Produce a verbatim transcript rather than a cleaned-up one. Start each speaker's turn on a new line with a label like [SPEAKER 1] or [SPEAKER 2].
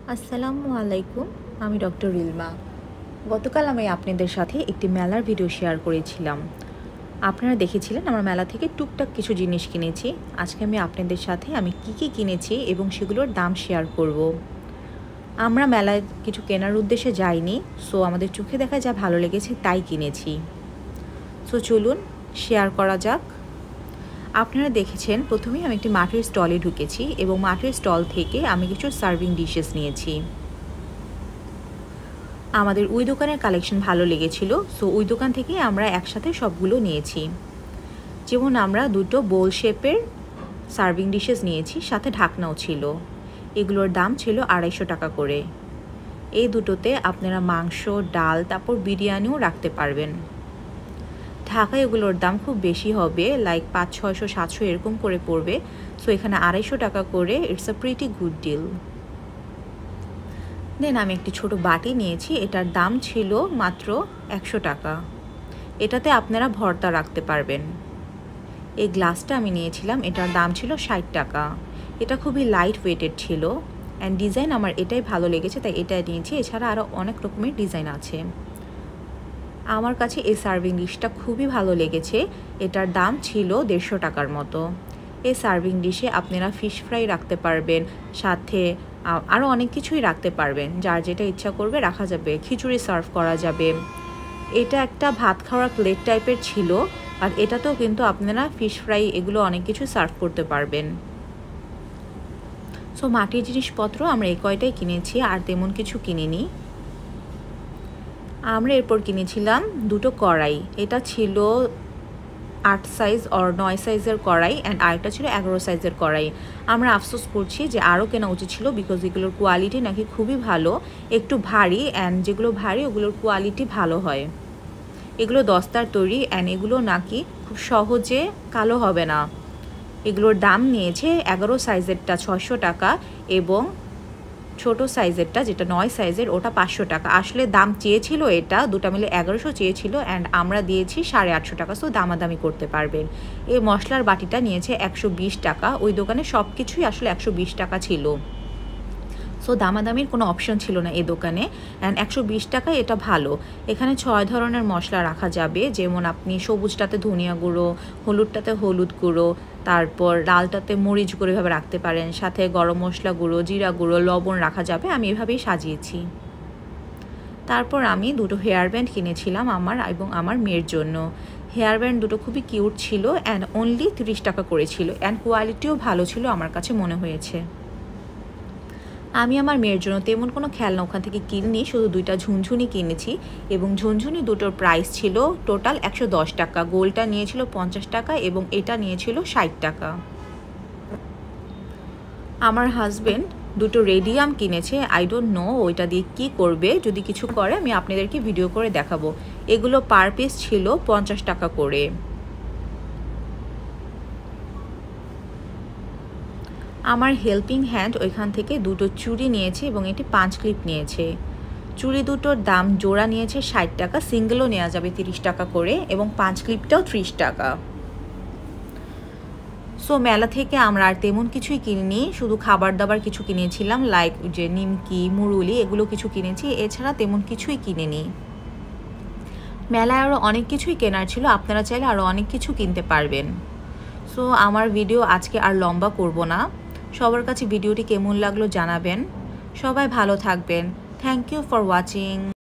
[SPEAKER 1] আসসালামু আলাইকুম, আমি ডক্টর ইলমা। গতকাল আমি আপনাদের সাথে একটি মেলার ভিডিও শেয়ার করেছিলাম। আপনারা দেখেছিলেন আমার মেলা থেকে টুকটাক কিছু জিনিস কিনেছি। আজকে আমি আপনাদের সাথে আমি কি কি কিনেছি এবং সেগুলোর দাম শেয়ার করব। আমরা মেলায় কিছু কেনার উদ্দেশ্যে যাইনি, সো আমাদের চোখে দেখা যা ভালো লেগেছে তাই কিনেছি। সো চলুন শেয়ার করা যাক। আপনারা দেখেছেন প্রথমেই আমি একটি মাটির স্টলে ঢুকেছি এবং মাটির স্টল থেকে আমি কিছু সার্ভিং ডিশেস নিয়েছি। আমাদের ওই দোকানের কালেকশন ভালো লেগেছিল, সো ওই দোকান থেকে আমরা একসাথে সবগুলো নিয়েছি। যেমন আমরা দুটো বোল শেপের সার্ভিং ডিশেস নিয়েছি, সাথে ঢাকনাও ছিল। এগুলোর দাম ছিল আড়াইশো টাকা করে। এই দুটোতে আপনারা মাংস, ডাল, তারপর বিরিয়ানিও রাখতে পারবেন। ঢাকায় এগুলোর দাম খুব বেশি হবে, লাইক পাঁচ ছয়শো সাতশো এরকম করে পড়বে। সো এখানে আড়াইশো টাকা করে, it's a pretty good deal. Then আমি একটি ছোট বাটি নিয়েছি, এটার দাম ছিল মাত্র একশো টাকা। এটাতে আপনারা ভর্তা রাখতে পারবেন। এই গ্লাসটা আমি নিয়েছিলাম, এটার দাম ছিল ষাট টাকা। এটা খুবই লাইট ওয়েটেড ছিল অ্যান্ড ডিজাইন আমার এটাই ভালো লেগেছে, তাই এটা নিয়েছি। এছাড়া আরও অনেক রকমের ডিজাইন আছে। আমার কাছে এই সার্ভিং ডিশটা খুবই ভালো লেগেছে। এটার দাম ছিল দেড়শো টাকার মতো। এই সার্ভিং ডিশে আপনারা ফিশ ফ্রাই রাখতে পারবেন, সাথে আরও অনেক কিছুই রাখতে পারবেন। যার যেটা ইচ্ছা করবে রাখা যাবে। খিচুড়ি সার্ভ করা যাবে। এটা একটা ভাত খাওয়ার প্লেট টাইপের ছিল, আর এটাতেও কিন্তু আপনারা ফিশ ফ্রাই এগুলো অনেক কিছু সার্ভ করতে পারবেন। সো মাটির জিনিসপত্র আমরা এই কয়টাই কিনেছি, আর তেমন কিছু কিনিনি। আমরা এরপর কিনেছিলাম দুটো কড়াই। এটা ছিল আট সাইজ আর নয় সাইজের কড়াই অ্যান্ড আরেকটা ছিল এগারো সাইজের কড়াই। আমরা আফসোস করছি যে আরও কেনা উচিত ছিল, বিকজ এগুলোর কোয়ালিটি নাকি খুবই ভালো। একটু ভারী, অ্যান্ড যেগুলো ভারী ওগুলোর কোয়ালিটি ভালো হয়। এগুলো দস্তার তৈরি অ্যান্ড এগুলো নাকি খুব সহজে কালো হবে না। এগুলোর দাম নিয়েছে এগারো সাইজেরটা ছশো টাকা এবং ছোট সাইজেরটা যেটা নয় সাইজের ওটা পাঁচশো টাকা। আসলে দাম চেয়েছিল এটা দুটা মিলে এগারোশো চেয়েছিল, অ্যান্ড আমরা দিয়েছি সাড়ে আটশো টাকা। সো দামাদামি করতে পারবেন। এই মশলার বাটিটা নিয়েছে একশো বিশ টাকা। ওই দোকানে সব কিছুই আসলে একশো বিশ টাকা ছিল, সো দামাদামির কোনো অপশন ছিল না এই দোকানে। অ্যান্ড একশো বিশ টাকায় এটা ভালো। এখানে ছয় ধরনের মশলা রাখা যাবে, যেমন আপনি সবুজটাতে ধনিয়া গুঁড়ো, হলুদটাতে হলুদ গুঁড়ো, তারপর লালটাতে মরিচ গুঁড়ো এভাবে রাখতে পারেন, সাথে গরম মশলা গুঁড়ো, জিরা গুঁড়ো, লবণ রাখা যাবে। আমি এভাবেই সাজিয়েছি। তারপর আমি দুটো হেয়ার ব্যান্ড কিনেছিলাম আমার এবং আমার মেয়ের জন্য। হেয়ার ব্যান্ড দুটো খুবই কিউট ছিল অ্যান্ড অনলি তিরিশ টাকা করেছিল, অ্যান্ড কোয়ালিটিও ভালো ছিল আমার কাছে মনে হয়েছে। আমি আমার মেয়ের জন্য তেমন কোনো খেলনা ওখান থেকে কিনিনি, শুধু দুইটা ঝুনঝুনি কিনেছি এবং ঝুনঝুনি দুটোর প্রাইস ছিল টোটাল একশো দশ টাকা। গোলটা নিয়েছিল পঞ্চাশ টাকা এবং এটা নিয়েছিল ষাট টাকা। আমার হাজবেন্ড দুটো রেডিয়াম কিনেছে। আই ডোন্ট নো ওইটা দিয়ে কী করবে। যদি কিছু করে আমি আপনাদেরকে ভিডিও করে দেখাবো। এগুলো পার পিস ছিল পঞ্চাশ টাকা করে। আমার হেল্পিং হ্যান্ড ওইখান থেকে দুটো চুড়ি নিয়েছে এবং এটি পাঁচ ক্লিপ নিয়েছে। চুড়ি দুটোর দাম জোড়া নিয়েছে ষাট টাকা, সিঙ্গেলও নেওয়া যাবে তিরিশ টাকা করে, এবং পাঁচ ক্লিপটাও ত্রিশ টাকা। সো মেলা থেকে আমরা আর তেমন কিছুই কিনিনি, শুধু খাবার দাবার কিছু কিনেছিলাম, লাইক যে নিমকি, মুরুলি এগুলো কিছু কিনেছি। এছাড়া তেমন কিছুই কিনিনি। মেলায় আরও অনেক কিছুই কেনার ছিল, আপনারা চাইলে আরও অনেক কিছু কিনতে পারবেন। সো আমার ভিডিও আজকে আর লম্বা করব না। সবার কাছে ভিডিওটি কেমন লাগলো জানাবেন। সবাই ভালো থাকবেন। Thank you for watching.